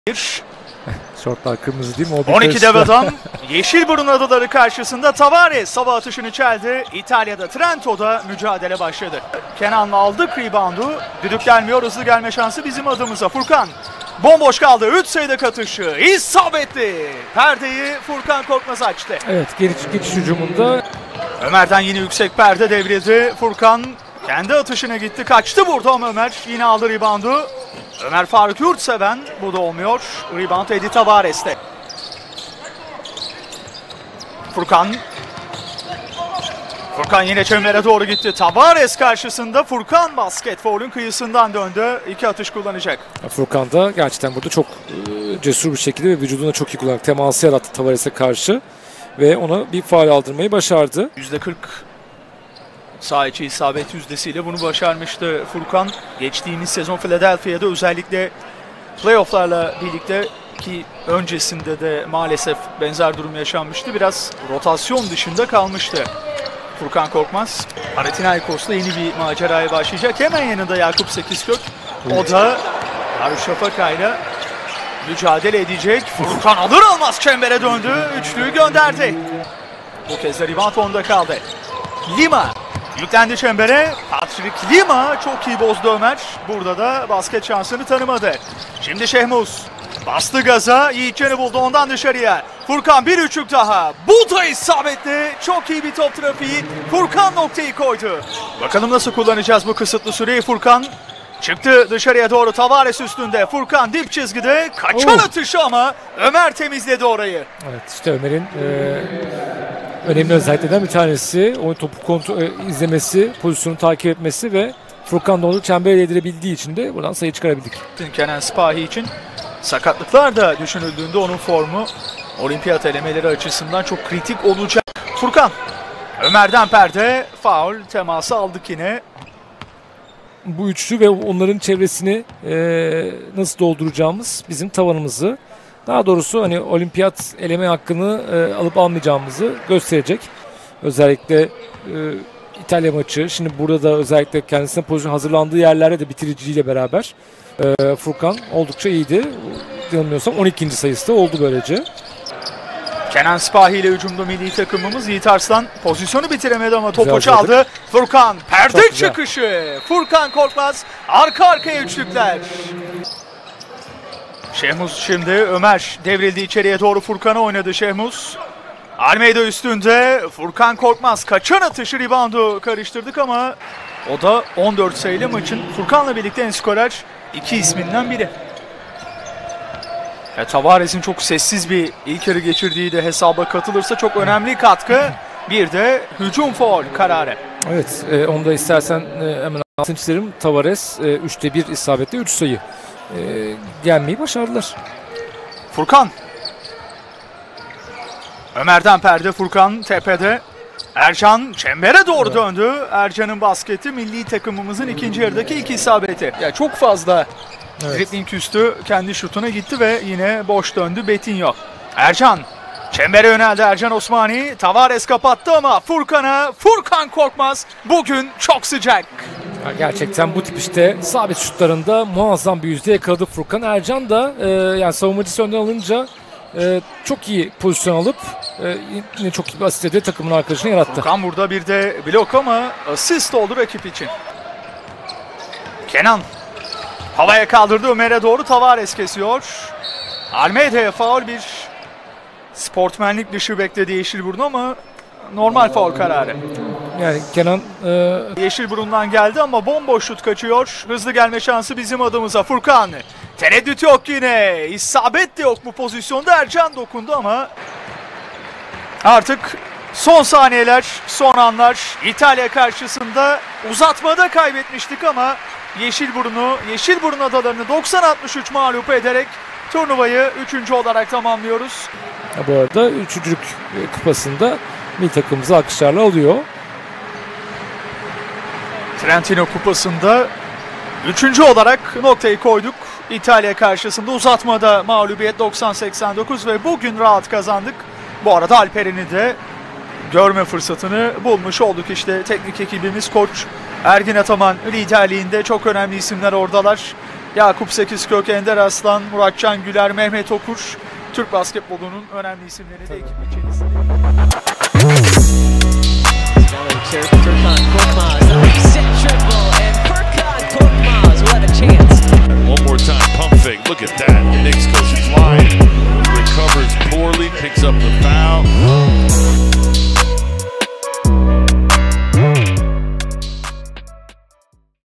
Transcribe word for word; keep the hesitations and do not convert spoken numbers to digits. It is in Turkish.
Bir. Şortlar kırmızı değil mi? O on iki dev adam Yeşilburun adaları karşısında Tavares hava atışını çeldi. İtalya'da Trento'da mücadele başladı. Kenan'la aldık reboundu. Düdük gelmiyor, hızlı gelme şansı bizim adımıza. Furkan bomboş kaldı. üç sayıda atışı isabetli. Perdeyi Furkan Korkmaz açtı. Evet, geçiş, geçiş hücumunda Ömer'den yine yüksek perde devrildi. Furkan kendi atışına gitti. Kaçtı burada ama Ömer yine aldı reboundu. Ömer Faruk Yurtseven, bu da olmuyor. Rebound Edi Tavares'te. Furkan. Furkan yine çembere doğru gitti. Tavares karşısında Furkan basket faulün kıyısından döndü. İki atış kullanacak. Furkan da gerçekten burada çok e, cesur bir şekilde ve vücuduna çok iyi kullanarak teması yarattı Tavares'e karşı. Ve ona bir faul aldırmayı başardı. yüzde kırk saha içi isabet yüzdesiyle bunu başarmıştı Furkan. Geçtiğimiz sezon Philadelphia'da özellikle playofflarla birlikte ki öncesinde de maalesef benzer durum yaşanmıştı. Biraz rotasyon dışında kalmıştı Furkan Korkmaz. Panathinaikos'ta yeni bir maceraya başlayacak. Hemen yanında Yakup Sekizkök. O da Darüşşafaka'yla mücadele edecek. Furkan alır almaz çembere döndü. Üçlüyü gönderdi. Bu kez de rebound onda kaldı. Lima yüklendi çembere. Patrick Lima çok iyi bozdu Ömer. Burada da basket şansını tanımadı. Şimdi Şehmuz bastı gaza. Yiğitcan'ı buldu ondan dışarıya. Furkan bir üçlük daha. Bu da isabetli. Çok iyi bir top trafiği. Furkan noktayı koydu. Bakalım nasıl kullanacağız bu kısıtlı süreyi. Furkan çıktı dışarıya doğru. Tavares üstünde. Furkan dip çizgide. Kaçan oh. atışı ama Ömer temizledi orayı. Evet, işte Ömer'in e, önemli özelliklerinden bir tanesi. O topu kontrol, e, izlemesi, pozisyonu takip etmesi ve Furkan doğru çembere yedirebildiği için de buradan sayı çıkarabildik. Kenan Spahi için sakatlıklar da düşünüldüğünde onun formu olimpiyat elemeleri açısından çok kritik olacak. Furkan Ömer'den perde, faul teması aldık yine. Bu üçlü ve onların çevresini e, nasıl dolduracağımız bizim tavanımızı, daha doğrusu hani olimpiyat eleme hakkını e, alıp almayacağımızı gösterecek. Özellikle e, İtalya maçı, şimdi burada da özellikle kendisine pozisyon hazırlandığı yerlerde de bitiriciliğiyle beraber e, Furkan oldukça iyiydi. Yanılmıyorsam on ikinci sayısı da oldu böylece. Kenan Spahi ile hücumda milli takımımız. Yiğit Arslan pozisyonu bitiremedi ama topu güzel çaldı. Zadık. Furkan perde çıkışı. Furkan Korkmaz arka arkaya üçlükler. Şehmuz şimdi Ömer devrildi içeriye doğru, Furkan'a oynadı Şehmuz. Almeyda üstünde Furkan Korkmaz kaçan atışı, reboundu karıştırdık ama o da on dört sayılı maçın Furkan'la birlikte en skorer iki isminden biri. Ya, Tavares'in çok sessiz bir ilk yarı geçirdiği de hesaba katılırsa çok önemli katkı. Bir de hücum faul kararı. Evet, e, onu da istersen e, hemen altını çizerim. Tavares e, üçte bir isabetle üç sayı e, gelmeyi başardılar. Furkan. Ömer'den perde, Furkan tepede. Ercan çembere doğru evet. döndü. Ercan'ın basketi milli takımımızın ikinci yarıdaki iki isabeti. Ya çok fazla evet. dribbling üstü kendi şutuna gitti ve yine boş döndü Betinho. Ercan çembere yöneldi. Ercan Osmani. Tavares kapattı ama Furkan'a, Furkan Korkmaz bugün çok sıcak. Ya gerçekten bu tip işte sabit şutlarında muazzam bir yüzde yakaladı Furkan. Ercan da e, yani savunmacısı önden alınca e, çok iyi pozisyon alıp e, yine çok iyi bir asist edip takımın arkadaşını yarattı. Furkan burada bir de blok ama asist oldu rakip için. Kenan havaya kaldırdı, Ömer'e doğru Tavares kesiyor. Almeida'ya faul, bir sportmenlik dışı bekledi Yeşilburun ama normal faul kararı. Yani Kenan e... Yeşilburun'dan geldi ama bomboş şut kaçıyor. Hızlı gelme şansı bizim adımıza. Furkan tereddüt yok yine. İsabet de yok bu pozisyonda. Ercan dokundu ama artık son saniyeler, son anlar. İtalya karşısında uzatmada kaybetmiştik ama Yeşilburun'u, Yeşilburun adalarını doksan altmış üç mağlup ederek turnuvayı üçüncü olarak tamamlıyoruz. Ya bu arada üçüncülük kupasında milli takımımızı alkışlarla alıyor. Trentino kupasında üçüncü olarak noktayı koyduk. İtalya karşısında uzatmada mağlubiyet doksan seksen dokuz ve bugün rahat kazandık. Bu arada Alperen'i de görme fırsatını bulmuş olduk. İşte teknik ekibimiz, koç Ergin Ataman liderliğinde çok önemli isimler oradalar. Yakup Sekizkök, Ender Aslan, Muratcan Güler, Mehmet Okur, Türk basketbolunun önemli isimleri de ekibin içerisinde. One more time, pump fake. Look at that. Nix goes flying, recovers poorly, picks up the foul.